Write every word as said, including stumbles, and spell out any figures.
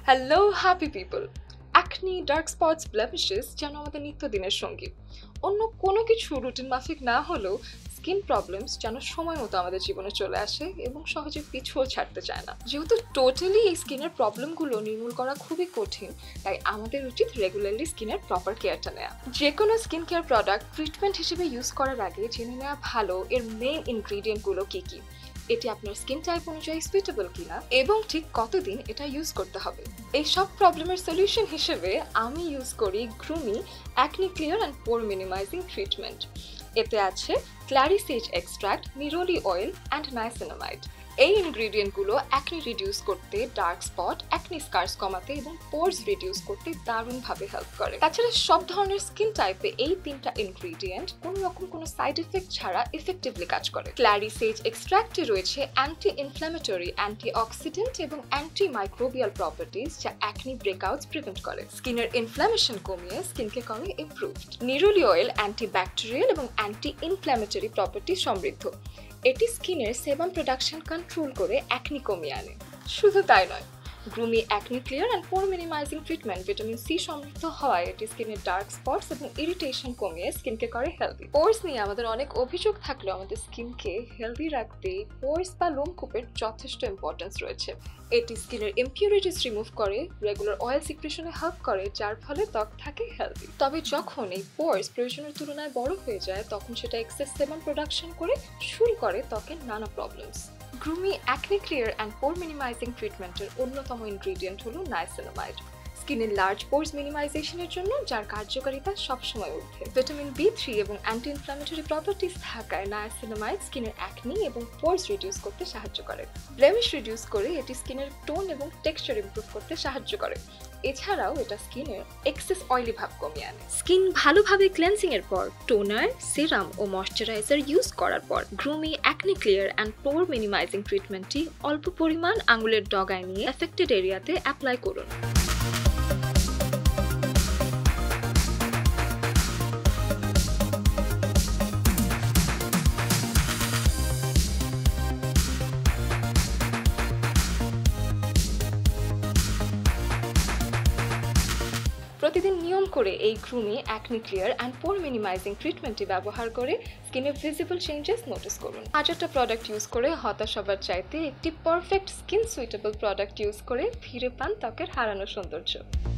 Hello happy people. Acne, dark spots, blemishes যেন আমাদের নিত্যদিনের সঙ্গী। অন্য কোনো কিছু রুটিন মাফিক না হলেও স্কিন প্রবলেমস যেন সময় মতো আমাদের জীবনে চলে আসে এবং সহজে পিছুও ছাড়তে চায় না। যেহেতু টোটালি এই স্কিনের প্রবলেমগুলো নির্মূল করা খুবই কঠিন, তাই আমাদের উচিত রেগুলারলি স্কিনের প্রপার কেয়ারটা নেওয়া। যে কোনো স্কিন কেয়ার প্রোডাক্ট ট্রিটমেন্ট হিসেবে ইউজ করার আগে জেনে নেওয়া ভালো এর মেইন ইনগ্রিডিয়েন্টগুলো কী কী, এটি আপনার স্কিন টাইপ অনুযায়ী সুইটেবল কিনা এবং ঠিক কতদিন এটা ইউজ করতে হবে। এই সব প্রবলেমের সলিউশন হিসেবে আমি ইউজ করি Groomy acne clear and pore minimizing treatment. এতে আছে clary sage extract, neroli oil and niacinamide. এই ইনগ্রিডিয়েন্টগুলো অ্যাকনি রিডিউস করতে, ডার্ক স্পট, অ্যাকনি স্কার্স কমাতে এবং পোরস রিডিউস করতে দারুণভাবে হেল্প করে। তাছাড়া সব ধরনের স্কিন টাইপে এই তিনটা ইনগ্রিডিয়েন্ট কোনো রকম কোনো সাইড এফেক্ট ছাড়া এফেক্টিভলি কাজ করে। ক্ল্যারি সেজ এক্সট্রাক্টে রয়েছে অ্যান্টি ইনফ্ল্যামেটরি, অ্যান্টি অক্সিডেন্ট এবং অ্যান্টি মাইক্রোবিয়াল প্রপার্টিজ যা অ্যাকনি ব্রেকআউটস প্রিভেন্ট করে, স্কিনের ইনফ্ল্যামেশন কমিয়ে স্কিনকে করে improved. Neroli oil anti bacterial এবং অ্যান্টি ইনফ্ল্যামেটরি প্রপার্টি সমৃদ্ধ। এটি স্কিনের সেবাম প্রোডাকশন কন্ট্রোল করে অ্যাকনি কমিয়ে আনে। শুধু তাই নয়, Groomy acne clear and pore minimizing treatment vitamin C সমৃদ্ধ হওয়ায় এটি স্কিনের ডার্ক স্পটস এবং ইরিটেশন কমিয়ে স্কিনকে করে হেলদি। পোরস নিয়ে আমাদের অনেক অভিযোগ থাকলেও আমাদের স্কিনকে হেলদি রাখতে পোরস বা লোমকূপের যথেষ্ট ইম্পর্টেন্স রয়েছে। এটি স্কিনের ইমপিউরিটিস রিমুভ করে, রেগুলার অয়েল সিক্রেশনে হেল্প করে, যার ফলে ত্বক থাকে হেলদি। তবে যখন এই পোরস প্রয়োজনের তুলনায় বড় হয়ে যায় তখন সেটা এক্সেস সেবাম প্রোডাকশন করে শুরু করে ত্বকের নানা problems. Groomy acne clear and pore minimizing ট্রিটমেন্টের অন্যতম ইনগ্রিডিয়েন্ট হলো নাইসিনামাইড, স্কিনের লার্জ পোরস মিনিমাইজেশনের জন্য যার কার্যকারিতা সবসময় ঊর্ধ্বে। ভিটামিন বি থ্রি এবং অ্যান্টি ইনফ্ল্যামেটরি প্রপার্টিস থাকায় নাইসিনামাইড স্কিনের অ্যাকনি এবং পোরস রিডিউস করতে সাহায্য করে। ব্লেমিশ রিডিউস করে এটি স্কিনের টোন এবং টেক্সচার ইমপ্রুভ করতে সাহায্য করে। এছাড়াও এটা স্কিনের এক্সেস অয়েলি ভাব কমিয়ে আনে। স্কিন ভালোভাবে ক্লেন্সিং এর পর টোনার, সিরাম ও ময়শ্চারাইজার ইউজ করার পর Groomy acne clear and pore minimizing ট্রিটমেন্টটি অল্প পরিমাণ আঙুলের ডগায় নিয়ে এফেক্টেড এরিয়াতে অ্যাপ্লাই করুন। প্রতিদিন নিয়ম করে এই Groomy acne clear and pore minimizing ট্রিটমেন্টটি ব্যবহার করে স্কিনে ভিজিবল চেঞ্জেস নোটিস করুন। হাজারটা প্রোডাক্ট ইউজ করে হতাশ হবার চাইতে একটি perfect skin suitable product use করে ফিরে পান ত্বকের হারানো সৌন্দর্য।